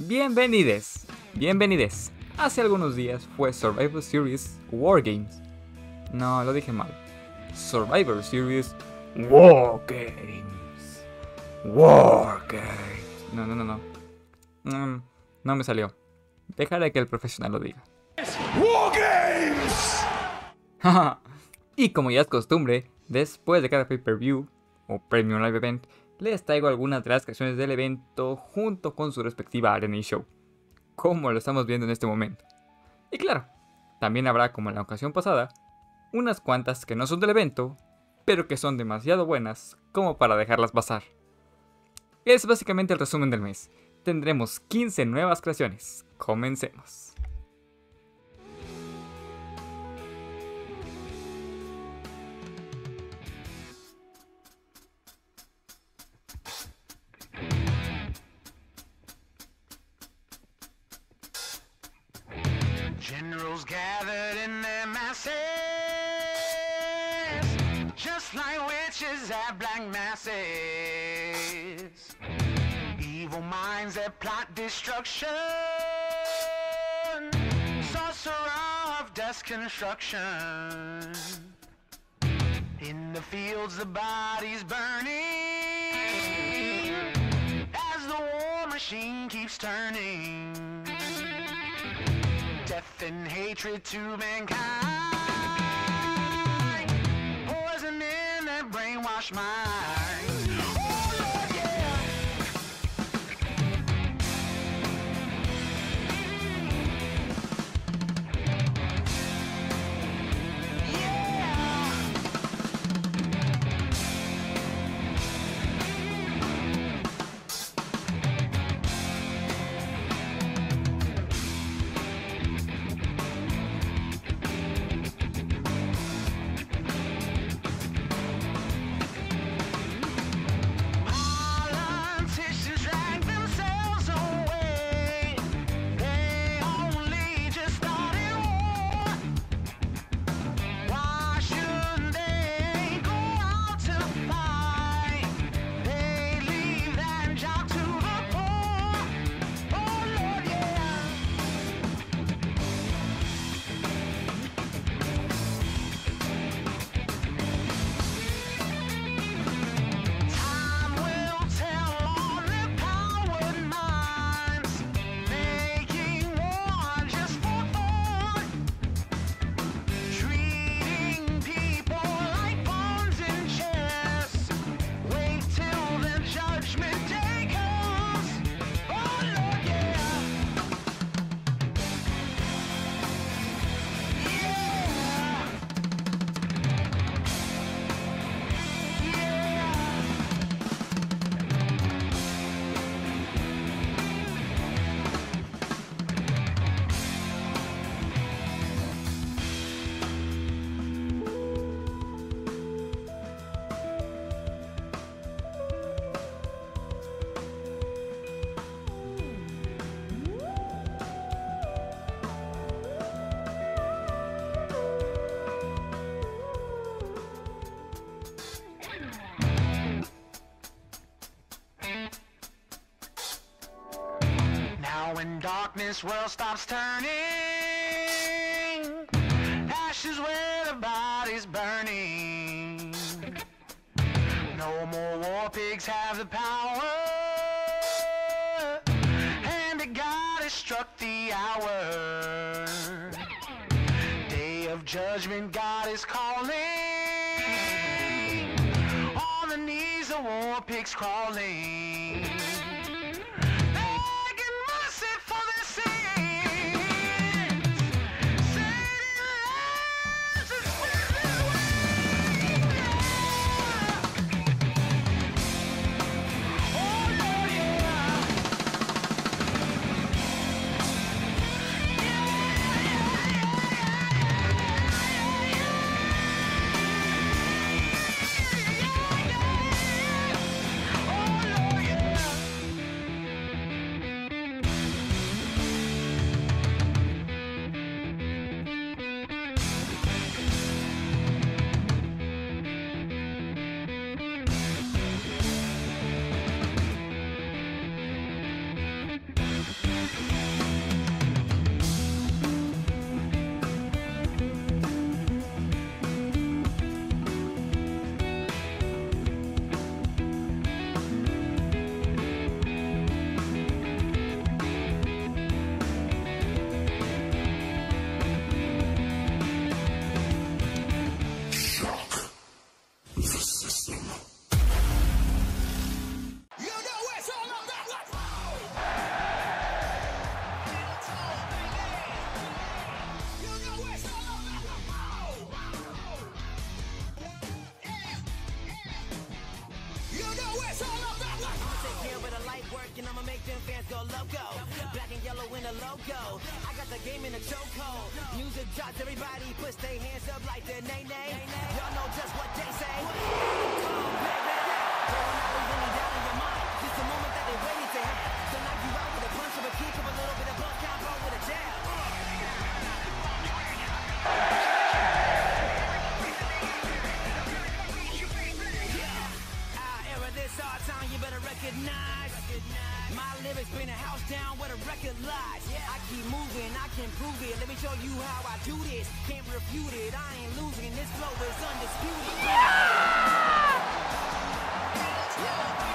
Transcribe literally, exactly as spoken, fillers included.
Bienvenides, bienvenides. Hace algunos días fue Survivor Series War Games. No, lo dije mal. Survivor Series War Games. War Games. No, no, no, no. Mm, no me salió. Dejaré que el profesional lo diga. War Games. Y como ya es costumbre, después de cada pay-per-view o Premium Live Event, les traigo algunas de las canciones del evento junto con su respectiva arena y show, como lo estamos viendo en este momento. Y claro, también habrá, como en la ocasión pasada, unas cuantas que no son del evento, pero que son demasiado buenas como para dejarlas pasar. Es básicamente el resumen del mes. Tendremos quince nuevas creaciones. Comencemos. Generals gathered in their masses, just like witches at black masses. Evil minds that plot destruction, sorcerer of dust construction. In the fields the bodies burning, as the war machine keeps turning. Death and hatred to mankind, poison in their brainwashed minds. Oh Lord, yeah. Yeah. Politicians drag themselves away. They only just started war. Why shouldn't they go out to fight? They leave that job to the poor. Oh Lord, yeah. Time will tell on their coward minds, making war just for fun, treating people like pawns in chess. Wait till the judgment day comes. Oh Lord, yeah. Yeah. Now when darkness world stops turning, ashes where the body's burning. No more war pigs have the power, and the God has struck the hour. Day of judgment, God is calling. On the knees, the war pigs crawling. Begging mercy for their sins. Saving lives and spreading wings. Oh Lord, yeah. Oh Lord, yeah. loco. Black and yellow in the logo. I got the game in the chokehold. Music drops, everybody puts their hands up like their nay nay. Y'all know just what they say. Come, baby. They're not leaving me down in your mind. Just a moment that they waited to have. So knock you out with a punch of a kick of a little bit of bump combo with a jab. This our time, you better recognize. My lyrics bring the house down where the record lies. I keep moving, I can prove it. Let me show you how I do this. Can't refute it, I ain't losing. This flow is undisputed. Yeah.